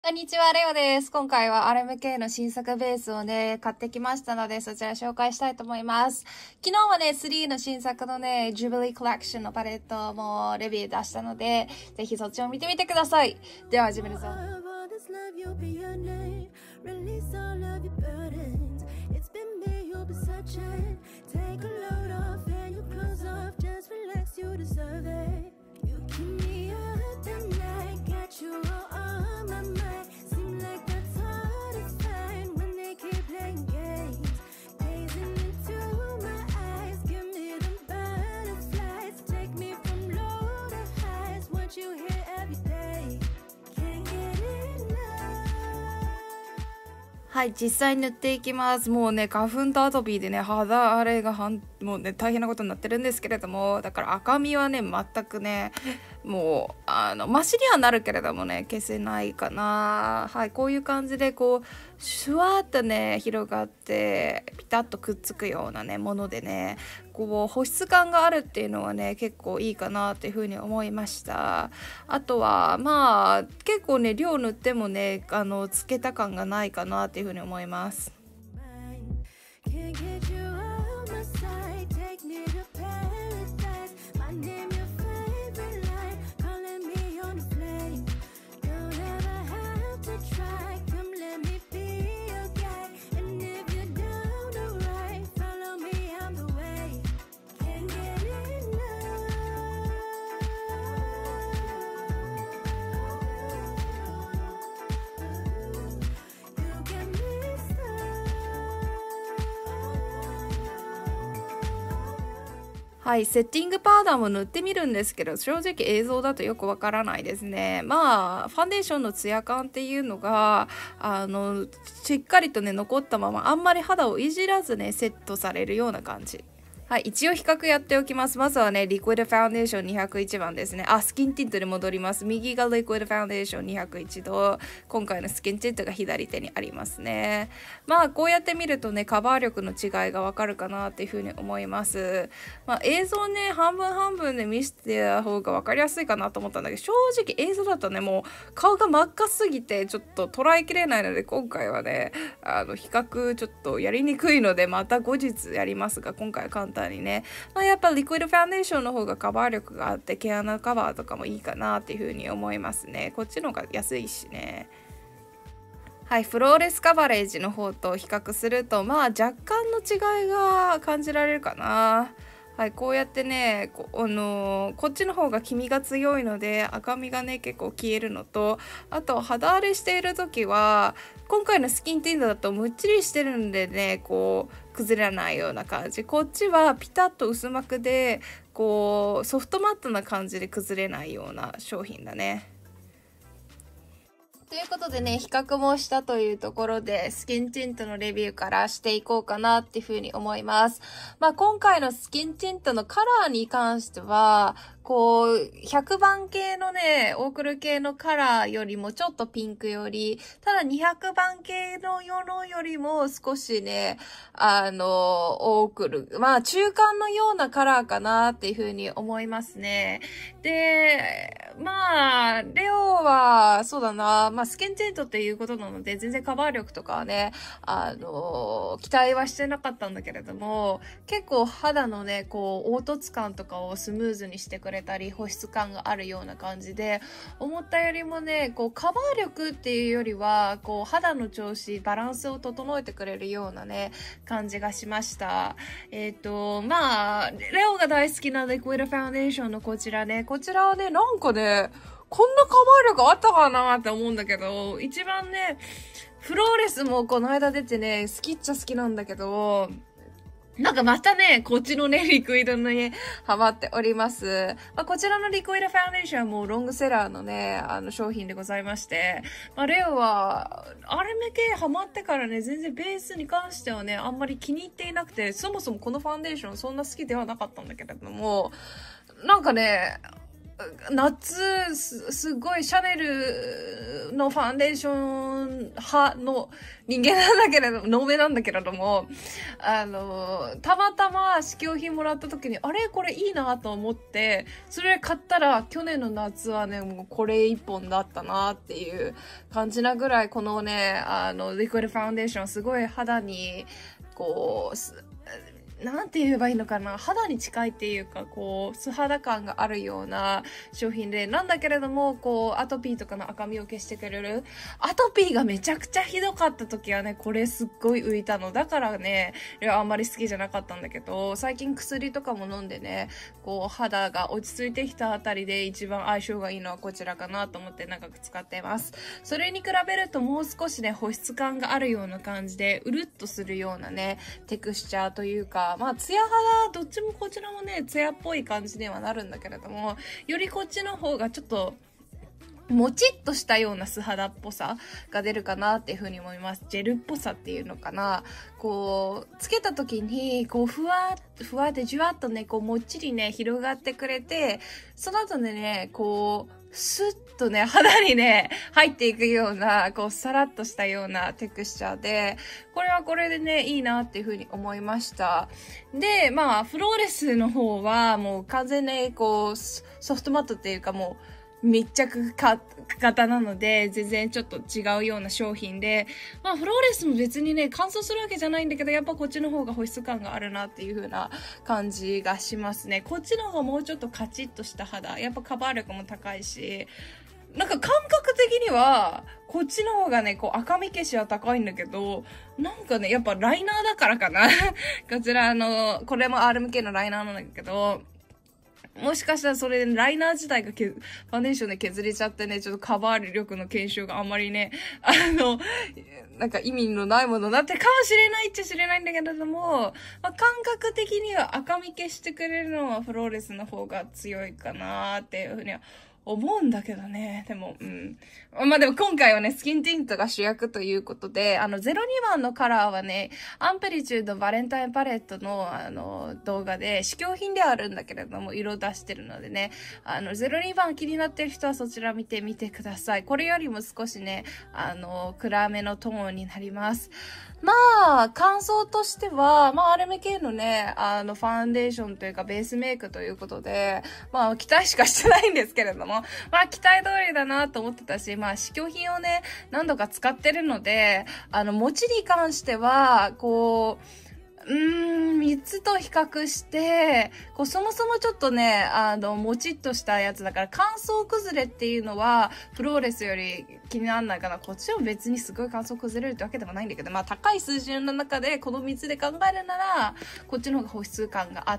こんにちは、レオです。今回は RMK の新作ベースをね、買ってきましたので、そちら紹介したいと思います。昨日はね、3の新作のね、Jubilee Collection のパレットもレビュー出したので、ぜひそっちを見てみてください。では始めるぞ。はい、実際に塗っていきます。もうね、花粉とアトピーでね、肌荒れがもうね、大変なことになってるんですけれども、だから赤みはね、全くね、もう、マシにはなるけれどもね、消せないかな。はい、こういう感じで、こう、シュワーっとね、広がって、ピタッとくっつくようなね、ものでね、こう、保湿感があるっていうのはね、結構いいかなっていうふうに思いました。あとは、まあ、結構ね、量塗ってもね、つけた感がないかなっていうふうに思います。はい、セッティングパウダーも塗ってみるんですけど、正直映像だとよくわからないですね。まあ、ファンデーションのツヤ感っていうのが、しっかりとね、残ったまま、あんまり肌をいじらずね、セットされるような感じ。はい、一応比較やっておきます。まずはね、リクイドファンデーション201番ですね。スキンティントに戻ります。右がリクイドファンデーション201と、今回のスキンティントが左手にありますね。まあ、こうやって見るとね、カバー力の違いがわかるかなっていうふうに思います。まあ、映像ね、半分半分で見せてた方がわかりやすいかなと思ったんだけど、正直映像だとね、もう顔が真っ赤すぎて、ちょっと捉えきれないので、今回はね、比較ちょっとやりにくいので、また後日やりますが、今回は簡単にね、まあ、やっぱリクイドファンデーションの方がカバー力があって毛穴カバーとかもいいかなっていう風に思いますね。こっちの方が安いしね。はい、フローレスカバレージの方と比較すると、まあ若干の違いが感じられるかな。はい、こうやってね、こっちの方が黄身が強いので赤みがね結構消えるのと、あと肌荒れしている時は今回のスキンティントだとむっちりしてるんでね、こう崩れないような感じ。こっちはピタッと薄膜でこうソフトマットな感じで崩れないような商品だね。ということでね、比較もしたというところで、スキンティントのレビューからしていこうかなっていうふうに思います。まあ今回のスキンティントのカラーに関しては、こう、100番系のね、オークル系のカラーよりもちょっとピンクより、ただ200番系の色よりも少しね、オークル、まあ中間のようなカラーかなっていうふうに思いますね。で、まあ、レオは、そうだな、まあスキンティントっていうことなので、全然カバー力とかはね、期待はしてなかったんだけれども、結構肌のね、こう、凹凸感とかをスムーズにしてくれたり、保湿感があるような感じで、思ったよりもね、こう、カバー力っていうよりは、こう、肌の調子、バランスを整えてくれるようなね、感じがしました。まあ、レオが大好きなリクイドファンデーションのこちらね、こちらはね、なんかね、こんなカバー力あったかなって思うんだけど、一番ね、フローレスもこの間出てね、好きっちゃ好きなんだけど、なんかまたね、こっちのね、リクイドのね、ハマっております。まあ、こちらのリクイドファンデーションはもうロングセラーのね、商品でございまして、まあ、レオは、RMK ハマってからね、全然ベースに関してはね、あんまり気に入っていなくて、そもそもこのファンデーションそんな好きではなかったんだけれども、なんかね、 夏、すごいシャネルのファンデーション派の人間なんだけれども、ノーベなんだけれども、たまたま試供品もらった時に、あれこれいいなと思って、それ買ったら、去年の夏はね、もうこれ一本だったなっていう感じなぐらい、このね、リクイドファンデーションすごい肌に、こう、なんて言えばいいのかな、肌に近いっていうか、こう、素肌感があるような商品で、なんだけれども、こう、アトピーとかの赤みを消してくれる。アトピーがめちゃくちゃひどかった時はね、これすっごい浮いたの。だからね、あんまり好きじゃなかったんだけど、最近薬とかも飲んでね、こう、肌が落ち着いてきたあたりで一番相性がいいのはこちらかなと思って長く使っています。それに比べるともう少しね、保湿感があるような感じで、うるっとするようなね、テクスチャーというか、まあ、ツヤ肌、どっちもこちらもね、ツヤっぽい感じにはなるんだけれども、よりこっちの方がちょっと、もちっとしたような素肌っぽさが出るかなっていうふうに思います。ジェルっぽさっていうのかな。こう、つけた時に、こう、ふわってじゅわっとね、こう、もっちりね、広がってくれて、その後でね、こう、スッとね、肌にね、入っていくような、こう、さらっとしたようなテクスチャーで、これはこれでね、いいなっていう風に思いました。で、まあ、フローレスの方は、もう完全に、こう、ソフトマットっていうかもう、密着型なので、全然ちょっと違うような商品で、まあ、フローレスも別にね、乾燥するわけじゃないんだけど、やっぱこっちの方が保湿感があるなっていう風な感じがしますね。こっちの方がもうちょっとカチッとした肌。やっぱカバー力も高いし、なんか感覚的には、こっちの方がね、こう赤み消しは高いんだけど、なんかね、やっぱライナーだからかな。こちらこれも RMK のライナーなんだけど、もしかしたらそれでライナー自体がファンデーションで削れちゃってね、ちょっとカバー力の検証があんまりね、なんか意味のないものになってるかもしれないっちゃ知れないんだけれども、まあ、感覚的には赤み消してくれるのはフローレスの方が強いかなーっていうふうには思うんだけどね。でも、まあでも今回はね、スキンティントが主役ということで、02番のカラーはね、アンプリチュードバレンタインパレットの、動画で、試供品ではあるんだけれども、色出してるのでね、02番気になってる人はそちら見てみてください。これよりも少しね、暗めのトーンになります。まあ、感想としては、まあ、RMK のね、ファンデーションというか、ベースメイクということで、まあ、期待しかしてないんですけれども、まあ、期待通りだなと思ってたし、まあ、試供品をね、何度か使ってるので、持ちに関しては、こう、3つと比較して、こう、そもそもちょっとね、もちっとしたやつだから、乾燥崩れっていうのは、フローレスより気にならないかな。こっちは別にすごい乾燥崩れるってわけでもないんだけど、まあ、高い水準の中で、この3つで考えるなら、こっちの方が保湿感があって、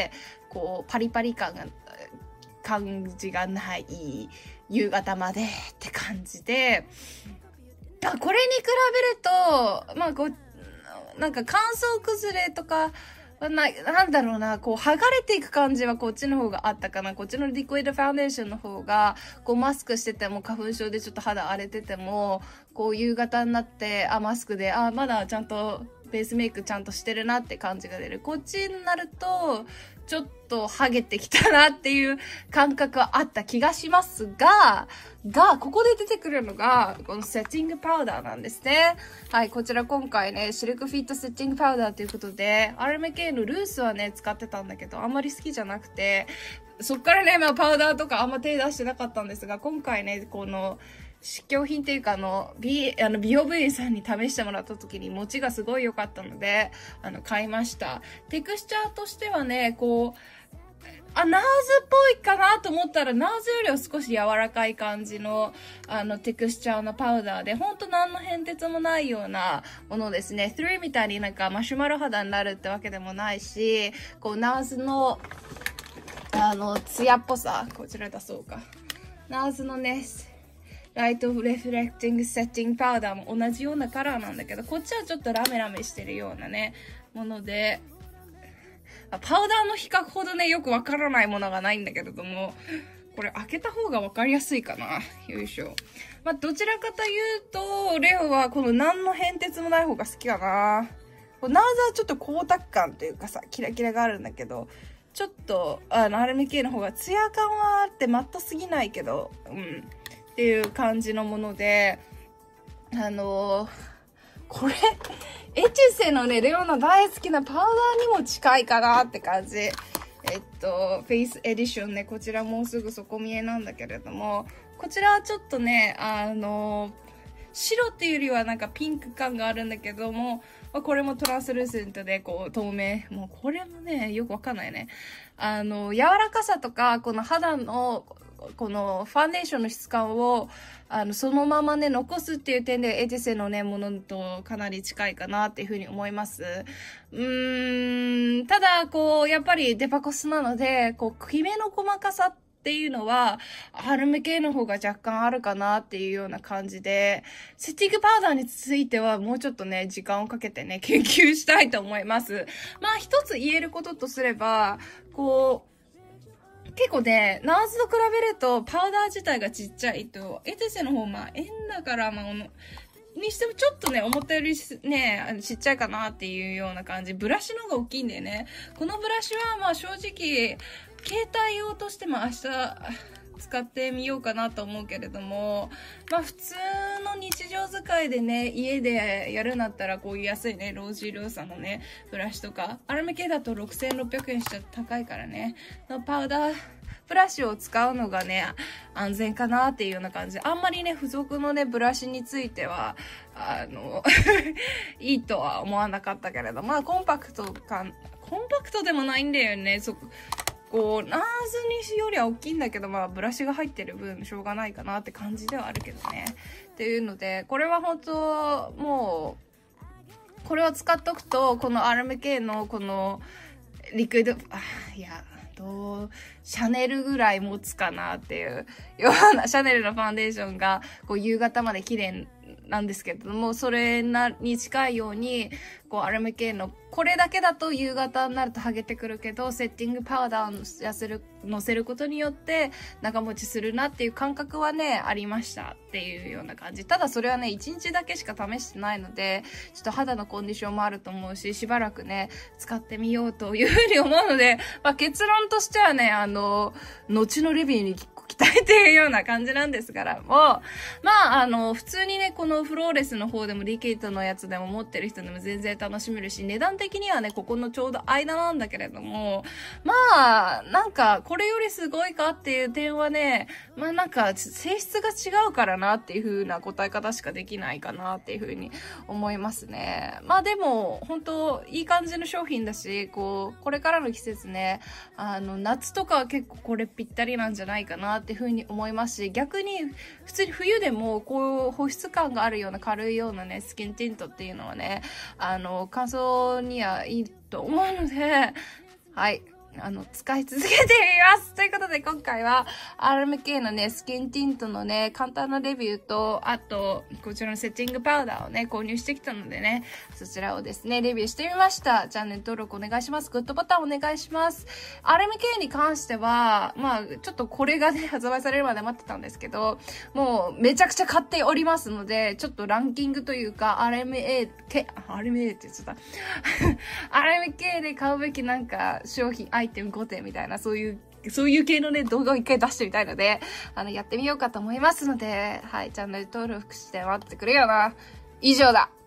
こう、パリパリ感じがない、夕方までって感じで、これに比べると、まあ、なんか乾燥崩れとか、なんだろうな、こう、剥がれていく感じはこっちの方があったかな。こっちのリクイドファンデーションの方が、こう、マスクしてても、花粉症でちょっと肌荒れてても、こう、夕方になって、マスクで、まだちゃんと、ベースメイクちゃんとしてるなって感じが出る。こっちになると、ちょっとハゲてきたなっていう感覚はあった気がしますが、ここで出てくるのが、このセッティングパウダーなんですね。はい、こちら今回ね、シルクフィットセッティングパウダーということで、RMK のルースはね、使ってたんだけど、あんまり好きじゃなくて、そっからね、まあパウダーとかあんま手出してなかったんですが、今回ね、この、試供品っていうか美容部員さんに試してもらった時に持ちがすごい良かったので、買いました。テクスチャーとしてはね、こう、ナーズっぽいかなと思ったら、ナーズよりは少し柔らかい感じの、テクスチャーのパウダーで、ほんと何の変哲もないようなものですね。3みたいになんかマシュマロ肌になるってわけでもないし、こう、ナーズの、ツヤっぽさ、こちら出そうか。ナーズのね、ライトレフレクティングセッティングパウダーも同じようなカラーなんだけど、こっちはちょっとラメラメしてるようなね、もので、パウダーの比較ほどね、よくわからないものがないんだけれども、これ開けた方がわかりやすいかな。よいしょ。まあ、どちらかというと、レオはこの何の変哲もない方が好きかな。ナーズはちょっと光沢感というかさ、キラキラがあるんだけど、 ちょっと、アルミ系の方がツヤ感はあってマットすぎないけど、っていう感じのもので、これ、エチュセのね、レオナ大好きなパウダーにも近いかなって感じ。フェイスエディションね、こちらもうすぐ底見えなんだけれども、こちらはちょっとね、白っていうよりはなんかピンク感があるんだけども、これもトランスルーセントでこう透明。もうこれもね、よくわかんないね。柔らかさとか、この肌の、このファンデーションの質感を、そのままね、残すっていう点で、エティセのね、ものとかなり近いかなっていうふうに思います。ただ、こう、やっぱりデパコスなので、こう、きめの細かさっていうのは、アルミ系の方が若干あるかなっていうような感じで、セッティングパウダーについてはもうちょっとね、時間をかけてね、研究したいと思います。まあ、一つ言えることとすれば、こう、結構ね、ナーズと比べるとパウダー自体がちっちゃいと、エテセの方、まあ、円だから、まあ、にしてもちょっとね、思ったよりね、ちっちゃいかなっていうような感じ。ブラシの方が大きいんだよね。このブラシは、まあ正直、携帯用としても明日使ってみようかなと思うけれども、まあ普通の日常使いでね、家でやるんだったらこういう安いね、ロージールーさんのね、ブラシとか、アルミ系だと6600円しちゃ高いからね、パウダー、ブラシを使うのがね、安全かなっていうような感じで、あんまりね、付属のね、ブラシについては、いいとは思わなかったけれど、まあコンパクトでもないんだよね、こう、ナーズによりは大きいんだけど、まあ、ブラシが入ってる分、しょうがないかなって感じではあるけどね。っていうので、これは本当もう、これを使っとくと、このアルミ系の、この、リクイド、シャネルぐらい持つかなっていうような、シャネルのファンデーションが、こう、夕方まで綺麗なんですけれども、それに近いように、こう、アルミ系の、これだけだと夕方になると剥げてくるけど、セッティングパウダーを乗せることによって、長持ちするなっていう感覚はね、ありましたっていうような感じ。ただそれはね、1日だけしか試してないので、ちょっと肌のコンディションもあると思うし、しばらくね、使ってみようというふうに思うので、まあ結論としてはね、後のレビューに期待っていうような感じなんですからも、まあ普通にね、このフローレスの方でもリキッドのやつでも持ってる人でも全然楽しめるし、値段的にはね、ここのちょうど間なんだけれども、まあ、なんか、これよりすごいかっていう点はね、まあなんか、性質が違うからなっていう風な答え方しかできないかなっていう風に思いますね。まあでも、本当いい感じの商品だし、これからの季節ね、夏とかは結構これぴったりなんじゃないかなっていう風に思いますし、逆に、普通に冬でも、こう、保湿感があるような軽いようなね、スキンティントっていうのはね、乾燥にはいいと思うので、はい。使い続けてみます。ということで、今回は、RMK のね、スキンティントのね、簡単なレビューと、あと、こちらのセッティングパウダーをね、購入してきたのでね、そちらをですね、レビューしてみました。チャンネル登録お願いします。グッドボタンお願いします。RMK に関しては、まあ、ちょっとこれがね、発売されるまで待ってたんですけど、もう、めちゃくちゃ買っておりますので、ちょっとランキングというか、RMA って言っちゃった。RMK で買うべきなんか、商品、アイテム5点みたいな、そういう系のね、動画を一回出してみたいので、やってみようかと思いますので、はい、チャンネル登録して待ってくれよな。以上だ。